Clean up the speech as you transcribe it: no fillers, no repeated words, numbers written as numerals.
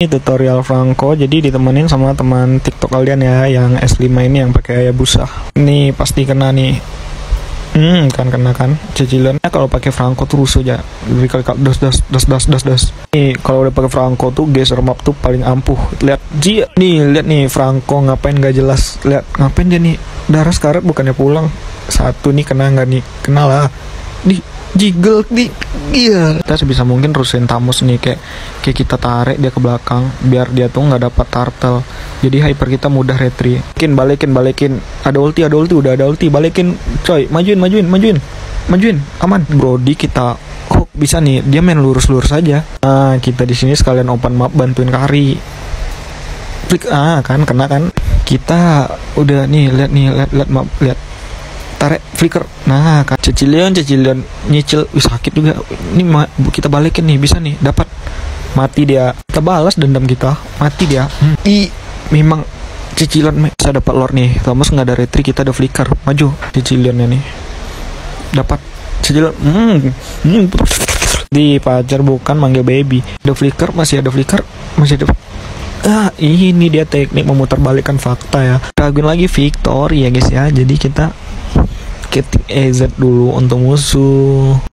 Ini tutorial Franco, jadi ditemenin sama teman TikTok kalian ya, yang S5 ini yang pakai Hayabusa. Ini pasti kena nih. Kan kena kan. Cicilannya kalau pakai Franco tuh rusuh aja. Berkali-kali das. Nih kalau udah pakai Franco tuh geser map tuh paling ampuh. Lihat lihat nih Franco ngapain gak jelas. Lihat ngapain dia nih. Darah sekarat bukannya pulang. Satu nih kena nggak nih? Kena lah. Jiggle di iya. Kita sebisa mungkin rusuhin Tamus nih, kayak kita tarik dia ke belakang biar dia tuh nggak dapat turtle. Jadi hyper kita mudah retry. Balikin. Ada ulti, udah ada ulti. Balikin, coy. Majuin. Aman. Brody kita kok bisa nih, dia main lurus aja. Nah, kita di sini sekalian open map bantuin Kari. Klik kan kena kan. Kita udah nih, lihat map, lihat. Tarik flicker. Nah, kan cecilion nyicil. Sakit juga. Ini kita balikin nih, bisa nih, dapat. Mati dia. Kita balas dendam kita. Mati dia. Memang cicilan bisa dapat lore nih. Thomas nggak ada retry, kita ada flicker. Maju cicilionnya nih. Dapat cicilan. Di pacar bukan manggil baby. Ada flicker, masih ada. Ini dia teknik memutarbalikkan fakta ya. Raguin lagi victory ya guys ya. Jadi kita ketik EZ dulu untuk musuh.